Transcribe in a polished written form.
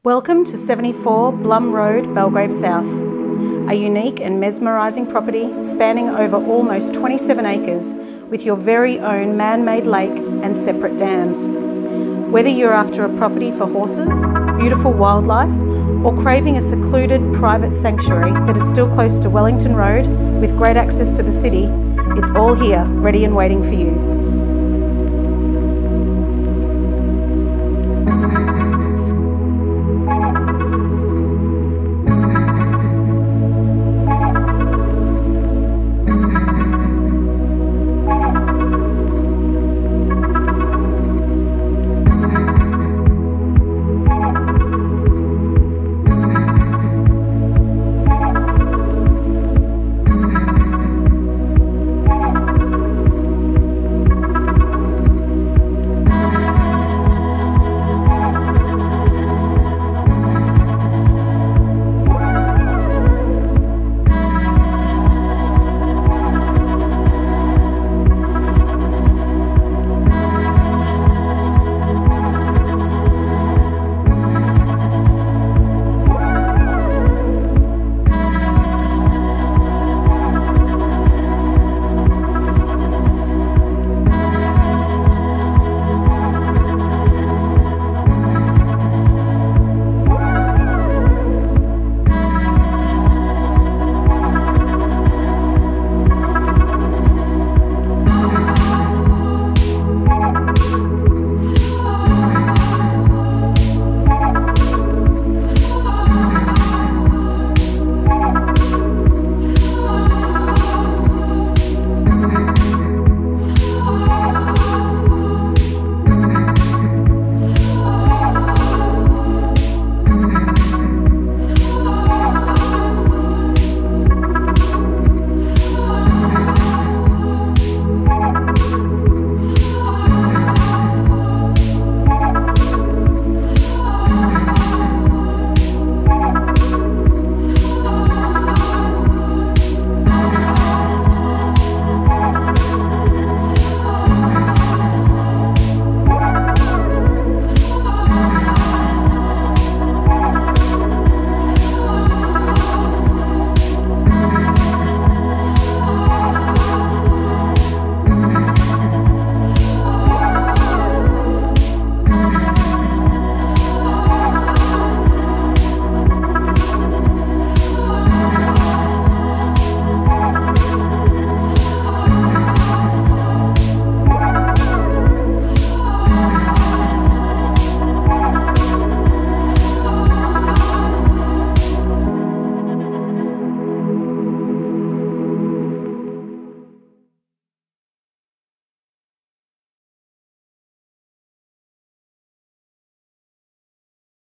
Welcome to 74 Blumm Road, Belgrave South, a unique and mesmerising property spanning over almost 27 acres with your very own man-made lake and separate dams. Whether you're after a property for horses, beautiful wildlife, or craving a secluded private sanctuary that is still close to Wellington Road with great access to the city, it's all here, ready and waiting for you.